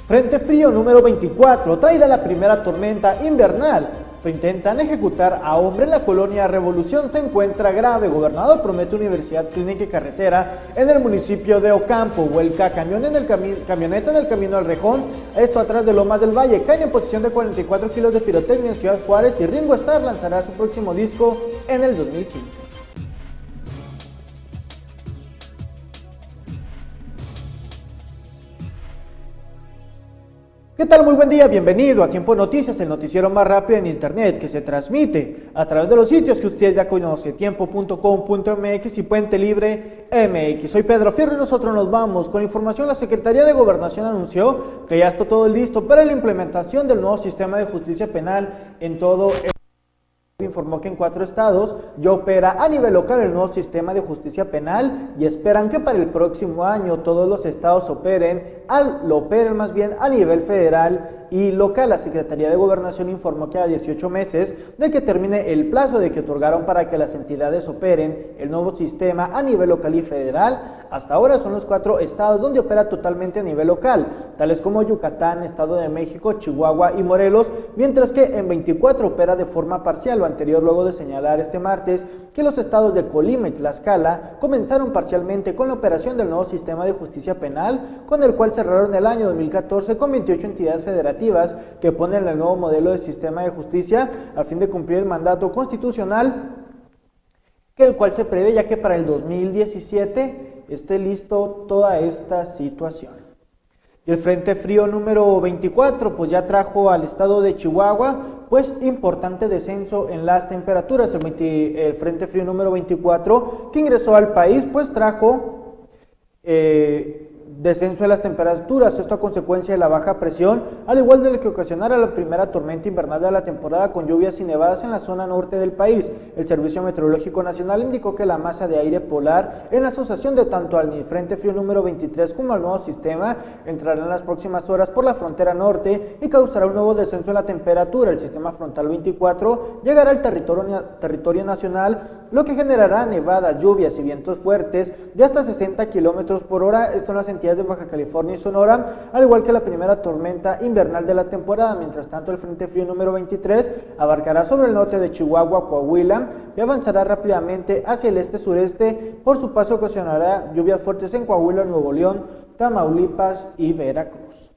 Frente frío número 24 traerá la primera tormenta invernal. Intentan ejecutar a hombre en la colonia Revolución, se encuentra grave. Gobernador promete universidad, clínica y carretera en el municipio de Ocampo. Vuelca camioneta en el camino al Rejón, esto atrás de Lomas del Valle. Caen en posición de 44 kilos de pirotecnia en Ciudad Juárez y Ringo Starr lanzará su próximo disco en el 2015. ¿Qué tal? Muy buen día, bienvenido a Tiempo Noticias, el noticiero más rápido en internet que se transmite a través de los sitios que usted ya conoce, tiempo.com.mx y Puente Libre MX. Soy Pedro Fierro y nosotros nos vamos con información. La Secretaría de Gobernación anunció que ya está todo listo para la implementación del nuevo sistema de justicia penal en todo el informó que en 4 estados ya opera a nivel local el nuevo sistema de justicia penal y esperan que para el próximo año todos los estados operen más bien a nivel federal y local. La Secretaría de Gobernación informó que a 18 meses de que termine el plazo de que otorgaron para que las entidades operen el nuevo sistema a nivel local y federal, hasta ahora son los 4 estados donde opera totalmente a nivel local, tales como Yucatán, Estado de México, Chihuahua y Morelos, mientras que en 24 opera de forma parcial. Lo anterior luego de señalar este martes que los estados de Colima y Tlaxcala comenzaron parcialmente con la operación del nuevo sistema de justicia penal, con el cual cerraron el año 2014 con 28 entidades federativas que ponen el nuevo modelo de sistema de justicia a fin de cumplir el mandato constitucional, que el cual se prevé ya que para el 2017 esté listo toda esta situación. Y el Frente Frío número 24 pues ya trajo al estado de Chihuahua pues importante descenso en las temperaturas. El Frente Frío número 24 que ingresó al país pues trajo descenso de las temperaturas, esto a consecuencia de la baja presión, al igual de lo que ocasionara la primera tormenta invernal de la temporada con lluvias y nevadas en la zona norte del país. El Servicio Meteorológico Nacional indicó que la masa de aire polar en asociación de tanto al Frente Frío número 23 como al nuevo sistema entrará en las próximas horas por la frontera norte y causará un nuevo descenso en la temperatura. El sistema frontal 24 llegará al territorio nacional, lo que generará nevadas, lluvias y vientos fuertes de hasta 60 kilómetros por hora, esto en las entidades de Baja California y Sonora, al igual que la primera tormenta invernal de la temporada. Mientras tanto, el Frente Frío número 23 abarcará sobre el norte de Chihuahua, Coahuila y avanzará rápidamente hacia el este-sureste. Por su paso ocasionará lluvias fuertes en Coahuila, Nuevo León, Tamaulipas y Veracruz.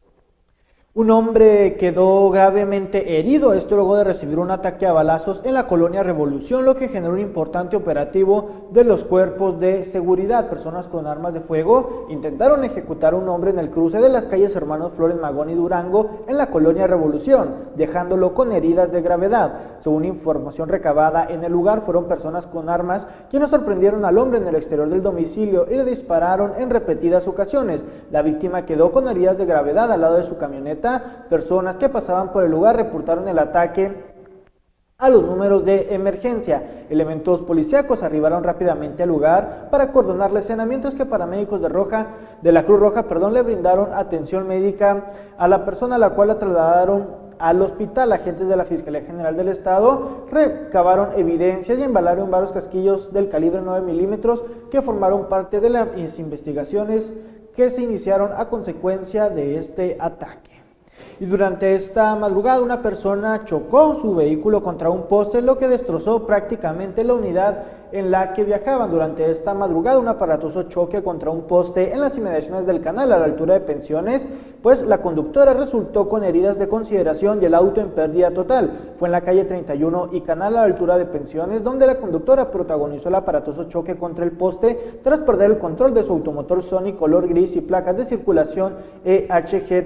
Un hombre quedó gravemente herido, esto luego de recibir un ataque a balazos en la colonia Revolución, lo que generó un importante operativo de los cuerpos de seguridad. Personas con armas de fuego intentaron ejecutar a un hombre en el cruce de las calles Hermanos Flores Magón y Durango en la colonia Revolución, dejándolo con heridas de gravedad. Según información recabada en el lugar, fueron personas con armas quienes sorprendieron al hombre en el exterior del domicilio y le dispararon en repetidas ocasiones. La víctima quedó con heridas de gravedad al lado de su camioneta. Personas que pasaban por el lugar reportaron el ataque a los números de emergencia. Elementos policíacos arribaron rápidamente al lugar para acordonar la escena, mientras que paramédicos de la Cruz Roja le brindaron atención médica a la persona, a la cual la trasladaron al hospital. Agentes de la Fiscalía General del Estado recabaron evidencias y embalaron varios casquillos del calibre 9 milímetros que formaron parte de las investigaciones que se iniciaron a consecuencia de este ataque. Y durante esta madrugada una persona chocó su vehículo contra un poste, lo que destrozó prácticamente la unidad en la que viajaban. Durante esta madrugada un aparatoso choque contra un poste en las inmediaciones del canal a la altura de Pensiones, pues la conductora resultó con heridas de consideración y el auto en pérdida total. Fue en la calle 31 y Canal a la altura de Pensiones donde la conductora protagonizó el aparatoso choque contra el poste tras perder el control de su automotor Sony color gris y placas de circulación EHG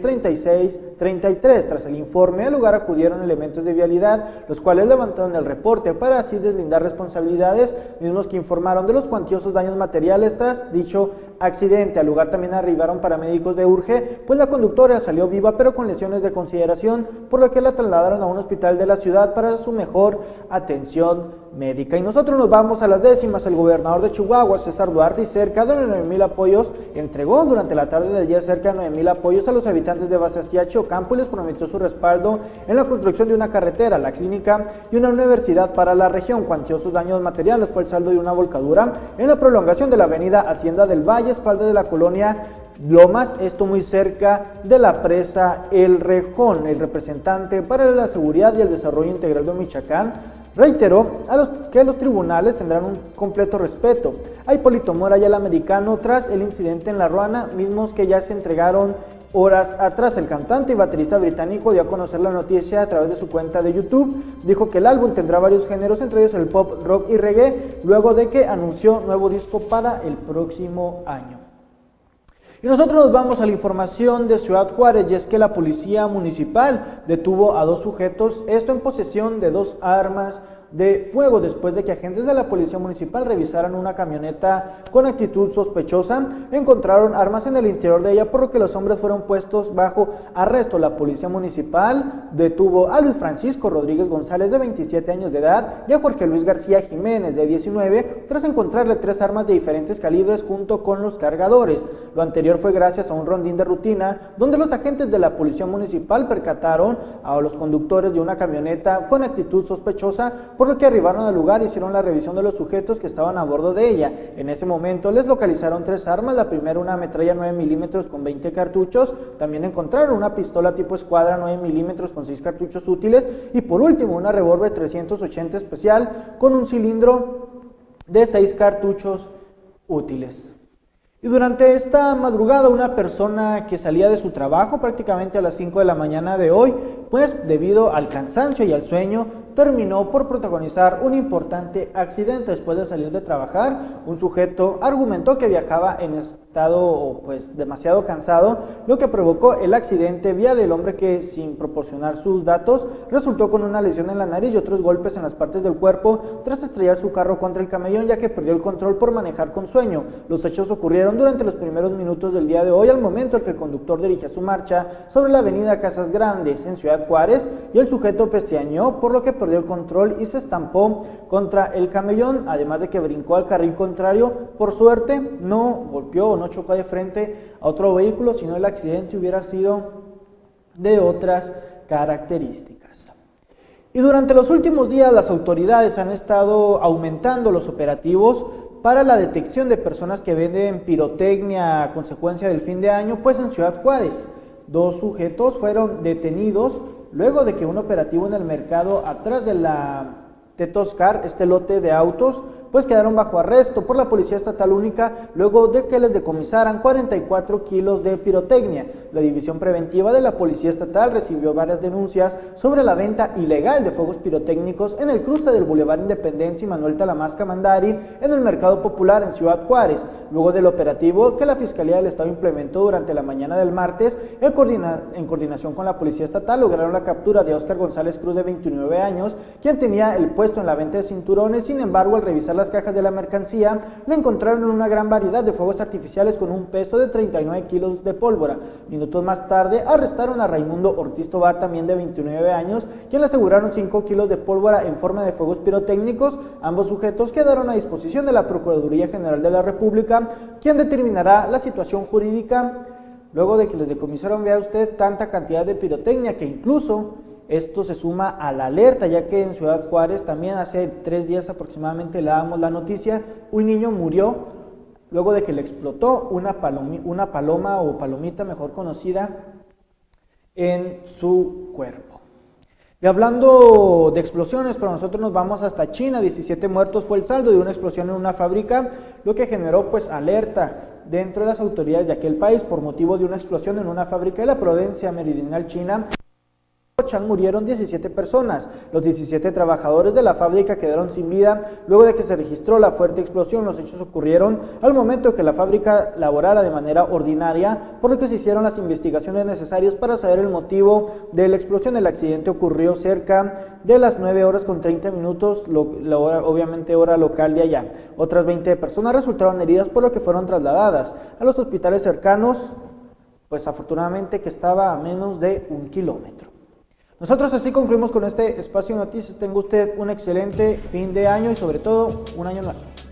3633. Tras el informe al lugar acudieron elementos de vialidad, los cuales levantaron el reporte para así deslindar responsabilidades, mismos que informaron de los cuantiosos daños materiales tras dicho accidente. Al lugar también arribaron paramédicos de Urge, pues la conductora salió viva pero con lesiones de consideración, por lo que la trasladaron a un hospital de la ciudad para su mejor atención médica. Y nosotros nos vamos a las décimas. El gobernador de Chihuahua, César Duarte, y cerca de 9,000 apoyos, entregó durante la tarde de ayer cerca de 9,000 apoyos a los habitantes de Basaciachi, Ocampo, y les prometió su respaldo en la construcción de una carretera, la clínica y una universidad para la región. Cuantiosos daños materiales fue el saldo de una volcadura en la prolongación de la avenida Hacienda del Valle, espalda de la colonia Lomas, esto muy cerca de la presa El Rejón. El representante para la seguridad y el desarrollo integral de Michoacán reiteró que los tribunales tendrán un completo respeto a Hipólito Mora y al americano tras el incidente en La Ruana, mismos que ya se entregaron horas atrás. El cantante y baterista británico dio a conocer la noticia a través de su cuenta de YouTube. Dijo que el álbum tendrá varios géneros, entre ellos el pop, rock y reggae, luego de que anunció nuevo disco para el próximo año. Y nosotros nos vamos a la información de Ciudad Juárez, y es que la policía municipal detuvo a 2 sujetos, esto en posesión de 2 armas de fuego, después de que agentes de la policía municipal revisaran una camioneta con actitud sospechosa. Encontraron armas en el interior de ella, por lo que los hombres fueron puestos bajo arresto. La policía municipal detuvo a Luis Francisco Rodríguez González, de 27 años de edad, y a Jorge Luis García Jiménez, de 19, tras encontrarle 3 armas de diferentes calibres junto con los cargadores. Lo anterior fue gracias a un rondín de rutina, donde los agentes de la policía municipal percataron a los conductores de una camioneta con actitud sospechosa, por lo que arribaron al lugar y hicieron la revisión de los sujetos que estaban a bordo de ella. En ese momento les localizaron 3 armas, la primera una metralla 9 milímetros con 20 cartuchos, también encontraron una pistola tipo escuadra 9 milímetros con 6 cartuchos útiles, y por último una revólver 380 especial con un cilindro de 6 cartuchos útiles. Y durante esta madrugada, una persona que salía de su trabajo prácticamente a las 5 de la mañana de hoy, pues debido al cansancio y al sueño, terminó por protagonizar un importante accidente. Después de salir de trabajar, un sujeto argumentó que viajaba en estado pues demasiado cansado, lo que provocó el accidente vial. El hombre, que sin proporcionar sus datos, resultó con una lesión en la nariz y otros golpes en las partes del cuerpo tras estrellar su carro contra el camellón, ya que perdió el control por manejar con sueño. Los hechos ocurrieron durante los primeros minutos del día de hoy, al momento en que el conductor dirigía su marcha sobre la avenida Casas Grandes en Ciudad Juárez, y el sujeto pestañeó, por lo que perdió el control y se estampó contra el camellón, además de que brincó al carril contrario. Por suerte no golpeó o no chocó de frente a otro vehículo, sino el accidente hubiera sido de otras características. Y durante los últimos días las autoridades han estado aumentando los operativos para la detección de personas que venden pirotecnia a consecuencia del fin de año, pues en Ciudad Juárez 2 sujetos fueron detenidos luego de que un operativo en el mercado atrás de la Tetoscar, este lote de autos, pues quedaron bajo arresto por la Policía Estatal Única luego de que les decomisaran 44 kilos de pirotecnia. La División Preventiva de la Policía Estatal recibió varias denuncias sobre la venta ilegal de fuegos pirotécnicos en el cruce del Boulevard Independencia y Manuel Talamasca Mandari en el Mercado Popular en Ciudad Juárez. Luego del operativo que la Fiscalía del Estado implementó durante la mañana del martes, en coordinación con la Policía Estatal, lograron la captura de Óscar González Cruz, de 29 años, quien tenía el puesto en la venta de cinturones. Sin embargo, al revisar las cajas de la mercancía, le encontraron una gran variedad de fuegos artificiales con un peso de 39 kilos de pólvora. Minutos más tarde, arrestaron a Raimundo Ortiz Tobar, también de 29 años, quien le aseguraron 5 kilos de pólvora en forma de fuegos pirotécnicos. Ambos sujetos quedaron a disposición de la Procuraduría General de la República, quien determinará la situación jurídica luego de que les decomisaron, vea usted, tanta cantidad de pirotecnia, que incluso esto se suma a la alerta, ya que en Ciudad Juárez también hace 3 días aproximadamente le damos la noticia, un niño murió luego de que le explotó una paloma o palomita mejor conocida en su cuerpo. Y hablando de explosiones, para nosotros nos vamos hasta China. 17 muertos fue el saldo de una explosión en una fábrica, lo que generó pues alerta dentro de las autoridades de aquel país por motivo de una explosión en una fábrica de la provincia meridional china. Murieron 17 personas. Los 17 trabajadores de la fábrica quedaron sin vida luego de que se registró la fuerte explosión. Los hechos ocurrieron al momento que la fábrica laborara de manera ordinaria, por lo que se hicieron las investigaciones necesarias para saber el motivo de la explosión. El accidente ocurrió cerca de las 9:30, obviamente hora local de allá. Otras 20 personas resultaron heridas, por lo que fueron trasladadas a los hospitales cercanos, pues afortunadamente que estaba a menos de 1 kilómetro. Nosotros así concluimos con este espacio de noticias. Tenga usted un excelente fin de año y sobre todo un año nuevo.